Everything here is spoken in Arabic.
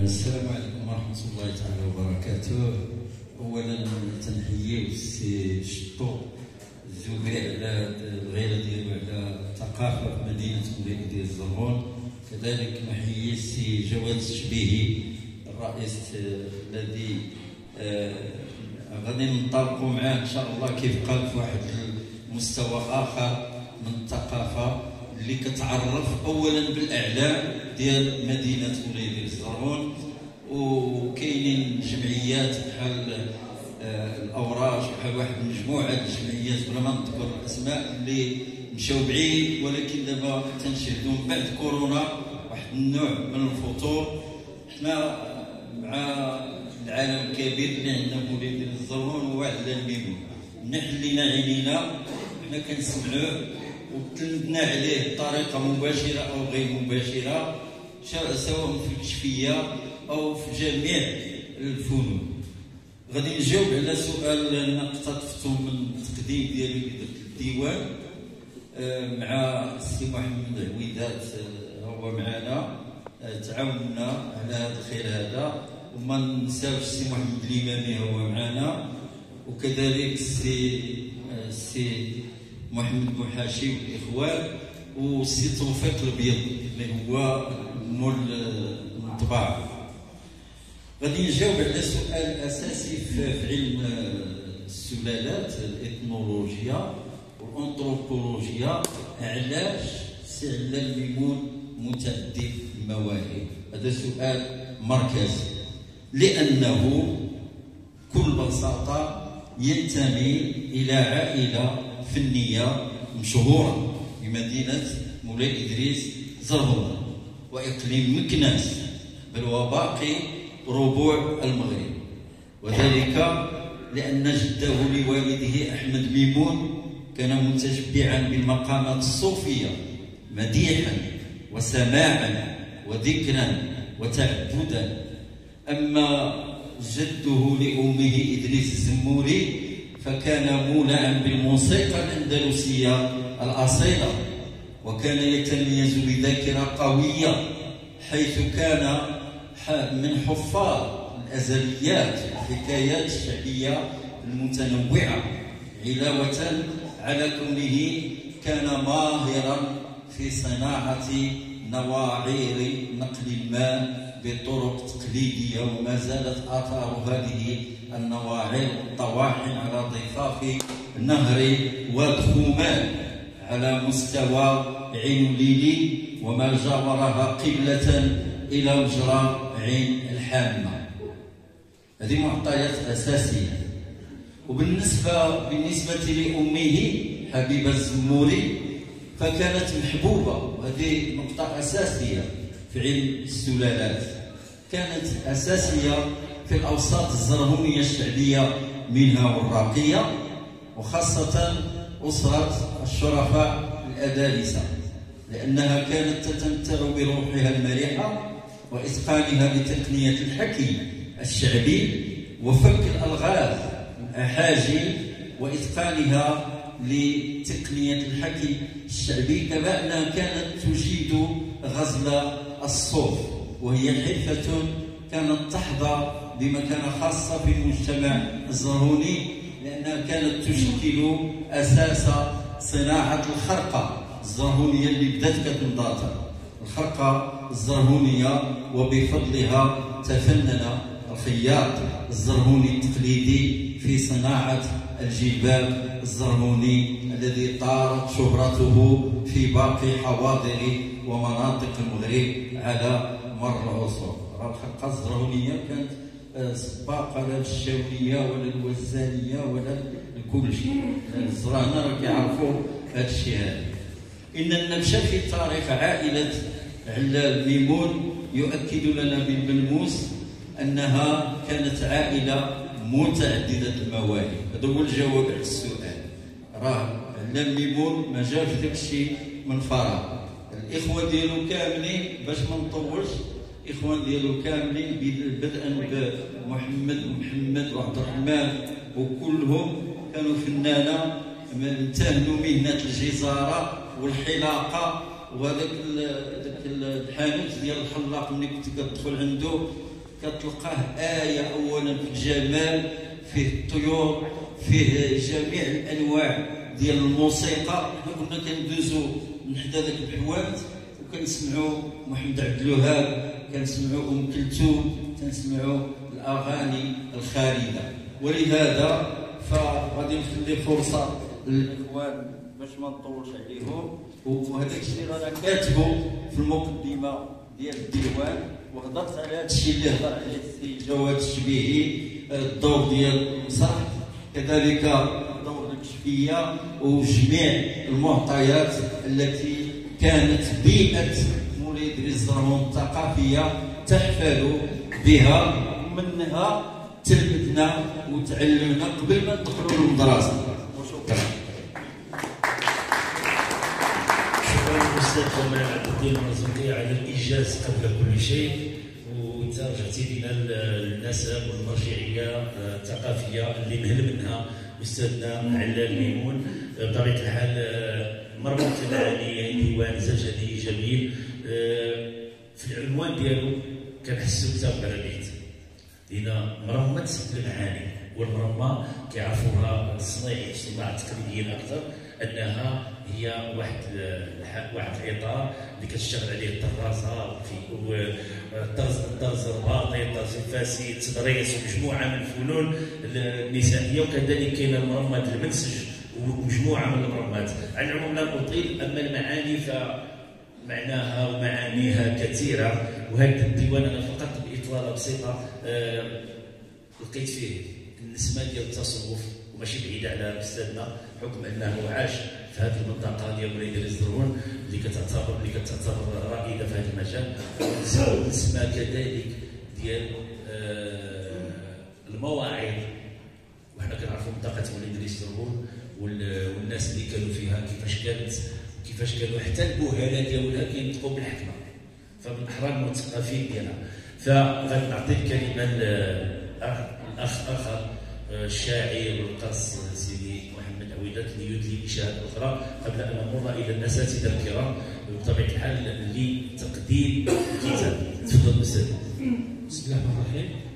السلام عليكم ورحمة الله تعالى وبركاته. أولا تنحيي السي شطو الزبير على الغيرة ديالو على الثقافة في مدينة مولاي إدريس الزرغون. كذلك نحيي السي جواد الشبيهي الرئيس الذي غادي ننطلقوا معاه إن شاء الله كيف قال في واحد المستوى آخر من الثقافة اللي كتعرف أولا بالأعلام ديال مدينة مولاي إدريس الزرغون. وكاينين جمعيات بحال الأوراش بحال واحد مجموعة الجمعيات بلا ما نذكر الأسماء اللي مشاو بعيد، ولكن دابا تنشهدوا من بعد كورونا واحد النوع من الفتور. حنا مع العالم الكبير اللي عندنا مولاي إدريس الزرغون هو علام ميمون، نحلينا عينينا حنا كنسمعوه وتلمذنا عليه بطريقه مباشره او غير مباشره، سواء في الكشفيه او في جميع الفنون. غادي نجاوب على سؤال انا اقتطفته من التقديم ديالي اللي درت الديوان مع السي محمد عويدات، هو معنا تعاوننا على هذا الخير هذا. وما ننساوش السي محمد الإمامي هو معنا، وكذلك السي محمد محاشي والاخوان، والسي توفيق البيض اللي هو مول الطباعه. غادي نجاوب على سؤال اساسي في علم السلالات، الاثنولوجيا والانثروبولوجيا. علاش سي علام ميمون متعدد المواهب؟ هذا سؤال مركزي، لانه بكل بساطه ينتمي الى عائله فنيه مشهوره بمدينه مولاي ادريس الزرغون واقليم مكناس، بل وباقي ربوع المغرب. وذلك لان جده لوالده احمد ميمون كان متشبعا بالمقامات الصوفيه مديحا وسماعا وذكرا وتعبدا. اما جده لامه ادريس الزموري فكان مولعا بالموسيقى الأندلسية الأصيلة، وكان يتميز بذاكرة قوية، حيث كان من حفاظ الأزليات والحكايات الشعبية المتنوعة، علاوة على كونه كان ماهرا في صناعة نواعير نقل الماء بطرق تقليدية، وما زالت آثار هذه النواعير الطواحن على ضفاف نهر وادخومان على مستوى عين ليلي وما جاورها قبلة إلى مجرى عين الحامة. هذه معطيات أساسية. وبالنسبة لأمه حبيبة الزموري فكانت محبوبة، وهذه نقطة أساسية في علم السلالات، كانت أساسية في الأوساط الزرغونية الشعبية منها والراقية، وخاصة أسرة الشرفاء الأدالسة، لأنها كانت تتمتع بروحها المرحة وإتقانها لتقنية الحكي الشعبي وفك الألغاز الأحاجي وإتقانها لتقنية الحكي الشعبي، كما أنها كانت تجيد غزل الصوف، وهي حرفة كانت تحظى بمكانة خاصة في المجتمع الزرغوني، لأنها كانت تشكل أساس صناعة الخرقة الزرغونية اللي بدات كتنضاطر الخرقة الزرغونية، وبفضلها تفنن الخياط الزرغوني التقليدي في صناعة الجلباب الزرغوني الذي طارت شهرته في باقي حواضر ومناطق المغرب على مر العصور. الخرقة الزرغونية كانت سباقة لا الشاولية ولا الوزانية ولا كل شيء. الزراهنة راه كيعرفوا هذا الشيء هذا. إن النبش في تاريخ عائلة علام ميمون يؤكد لنا بالملموس أنها كانت عائلة متعددة المواهب. هذا هو الجواب على السؤال. راه علام ميمون ما جابش داك الشيء من فراغ. الإخوة ديالو كاملين، باش ما نطولش، الإخوان ديالو كاملين بدءا بمحمد ومحمد وعبد الرحمن وكلهم كانوا فنانة امتهنوا مهنة الجزارة والحلاقة، وهذاك الحانوت ديال الحلاق ملي كنت كتدخل عنده كتلقاه آية أولا في الجمال، فيه الطيور، فيه جميع الأنواع ديال الموسيقى. حنا كنا كندوزو من حدا داك الحوانت وكنسمعوا محمد عبد الوهاب، كنسمعوا ام كلثوم، كنسمعوا الاغاني الخالده. ولهذا فغادي نخلي فرصه للاخوان باش ما نطولش عليهم، وهذاك الشيء رانا كاتبه في المقدمه ديال الديوان، وهضرت على هذا الشيء اللي هضر عليه السي جواد الشبيهي، الدور ديال المسرح، كذلك دور الكشفيه وجميع المعطيات التي كانت بيئه مولاي ادريس زرمون الثقافيه تحفل بها، ومنها تلمذنا وتعلمنا قبل ما ندخلوا للمدرسه. وشكرا. شكرا استاذ كمال عبد الدين المرزوقي على الايجاز قبل كل شيء، وانت رجعتي بنا النسب والمرجعيه الثقافيه اللي مهل منها استاذنا علال ميمون. بطبيعه الحال مربوط المعاني ديوان زجلي جميل. في العنوان ديالو كنحسو كتاب على البيت، لأن مرمت المعاني، والمرمى كيعرفوها الصنايعي الصناع التقليديين اكثر انها هي واحد الاطار اللي كتشتغل عليه الطرازه الطرز الرباطي، الطرز الفاسي، التدريس، ومجموعه من الفنون النسائيه، وكذلك كاين المرمى المنسج ومجموعه من المرمات. على العموم لا اطيل، اما المعاني فمعناها ومعانيها كثيره، وهذا الديوان انا فقط باطلاله بسيطه لقيت فيه النسمه ديال التصوف، وماشي بعيده على استاذنا بحكم انه عاش في هذه المنطقه ديال مولاي ادريس زرمون اللي كتعتبر رائده في هذا المجال، والنسمه كذلك ديال المواعظ. وحنا كنعرفوا منطقه مولاي ادريس زرمون والناس اللي كانوا فيها كيفاش كانوا حتى البهلاء ديالها كينطقوا بالحكمه، فمن الاحرام والثقافيين ديالها. فغادي نعطي الكلمه للاخ اخر الشاعر والقاص سيدي محمد عويدات ليدلي اشاعه اخرى قبل ان نمر الى الاساتذه الكرام بطبيعه الحال لتقديم الكتاب. تفضل استاذ. بسم الله الرحمن الرحيم.